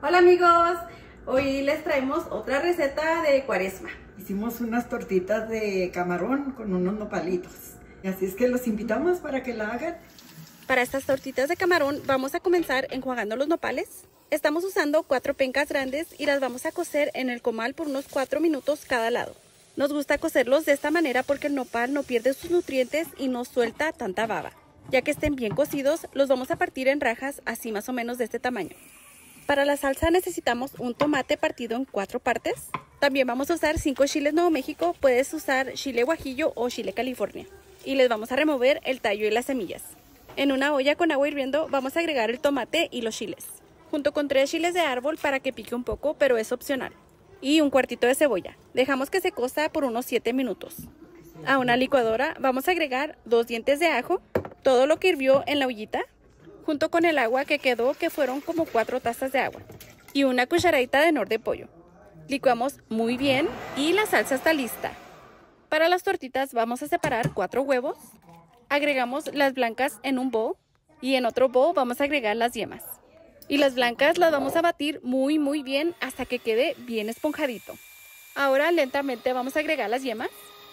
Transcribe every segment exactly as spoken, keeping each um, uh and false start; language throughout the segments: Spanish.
Hola amigos, hoy les traemos otra receta de cuaresma. Hicimos unas tortitas de camarón con unos nopalitos. Así es que los invitamos para que la hagan. Para estas tortitas de camarón vamos a comenzar enjuagando los nopales. Estamos usando cuatro pencas grandes y las vamos a cocer en el comal por unos cuatro minutos cada lado. Nos gusta cocerlos de esta manera porque el nopal no pierde sus nutrientes y no suelta tanta baba. Ya que estén bien cocidos, los vamos a partir en rajas así más o menos de este tamaño. Para la salsa necesitamos un tomate partido en cuatro partes. También vamos a usar cinco chiles Nuevo México, puedes usar chile guajillo o chile California. Y les vamos a remover el tallo y las semillas. En una olla con agua hirviendo vamos a agregar el tomate y los chiles, junto con tres chiles de árbol para que pique un poco, pero es opcional. Y un cuartito de cebolla. Dejamos que se cosa por unos siete minutos. A una licuadora vamos a agregar dos dientes de ajo, todo lo que hirvió en la ollita, junto con el agua que quedó, que fueron como cuatro tazas de agua, y una cucharadita de nor de pollo. Licuamos muy bien y la salsa está lista. Para las tortitas vamos a separar cuatro huevos, agregamos las blancas en un bowl y en otro bowl vamos a agregar las yemas. Y las blancas las vamos a batir muy muy bien hasta que quede bien esponjadito. Ahora lentamente vamos a agregar las yemas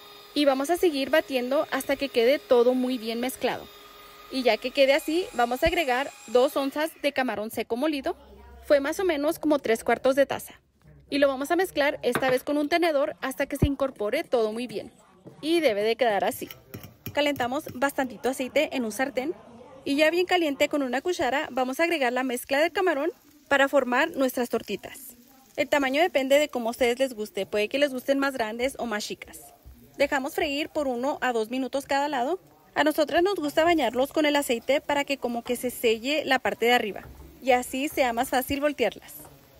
y vamos a seguir batiendo hasta que quede todo muy bien mezclado. Y ya que quede así, vamos a agregar dos onzas de camarón seco molido. Fue más o menos como tres cuartos de taza. Y lo vamos a mezclar esta vez con un tenedor hasta que se incorpore todo muy bien. Y debe de quedar así. Calentamos bastantito aceite en un sartén. Y ya bien caliente con una cuchara vamos a agregar la mezcla del camarón para formar nuestras tortitas. El tamaño depende de cómo a ustedes les guste. Puede que les gusten más grandes o más chicas. Dejamos freír por uno a dos minutos cada lado. A nosotras nos gusta bañarlos con el aceite para que como que se selle la parte de arriba y así sea más fácil voltearlas.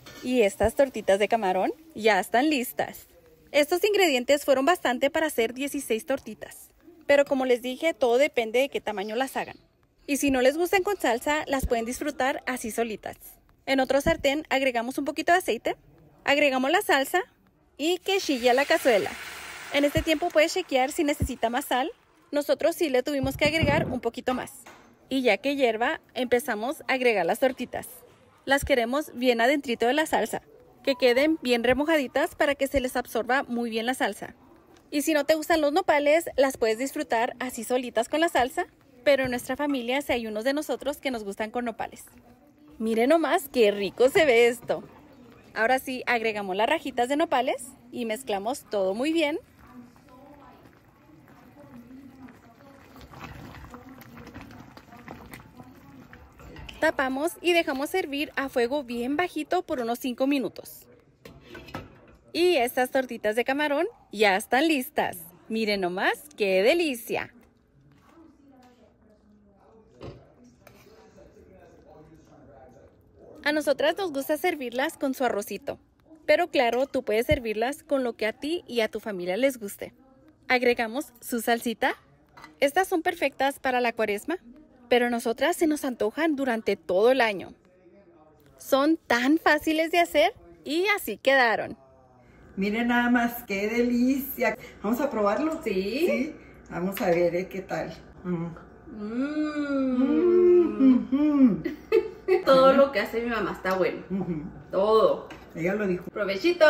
Y estas tortitas de camarón ya están listas. Estos ingredientes fueron bastante para hacer dieciséis tortitas, pero como les dije, todo depende de qué tamaño las hagan. Y si no les gustan con salsa, las pueden disfrutar así solitas. En otro sartén agregamos un poquito de aceite, agregamos la salsa y que chille la cazuela. En este tiempo puedes chequear si necesita más sal. Nosotros sí le tuvimos que agregar un poquito más. Y ya que hierva, empezamos a agregar las tortitas. Las queremos bien adentrito de la salsa, que queden bien remojaditas para que se les absorba muy bien la salsa. Y si no te gustan los nopales, las puedes disfrutar así solitas con la salsa, pero en nuestra familia sí hay unos de nosotros que nos gustan con nopales. Miren nomás qué rico se ve esto. Ahora sí, agregamos las rajitas de nopales y mezclamos todo muy bien. Tapamos y dejamos hervir a fuego bien bajito por unos cinco minutos. Y estas tortitas de camarón ya están listas. Miren nomás, ¡qué delicia! A nosotras nos gusta servirlas con su arrocito. Pero claro, tú puedes servirlas con lo que a ti y a tu familia les guste. Agregamos su salsita. Estas son perfectas para la cuaresma, pero a nosotras se nos antojan durante todo el año. Son tan fáciles de hacer y así quedaron. Miren nada más, qué delicia. ¿Vamos a probarlo? Sí. Sí. Vamos a ver ¿eh? ¿Qué tal? Mm. Mm. Mm. Todo lo que hace mi mamá está bueno. Mm. Todo. Ella lo dijo. ¡Provechito!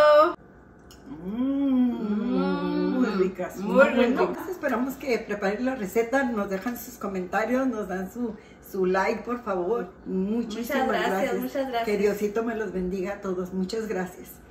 Mm. Muy ricas. Muy Muy rico. Entonces esperamos que preparen la receta, nos dejan sus comentarios, nos dan su, su like, por favor. Muchísimas Muchas gracias, gracias. muchas gracias. Que Diosito me los bendiga a todos. Muchas gracias.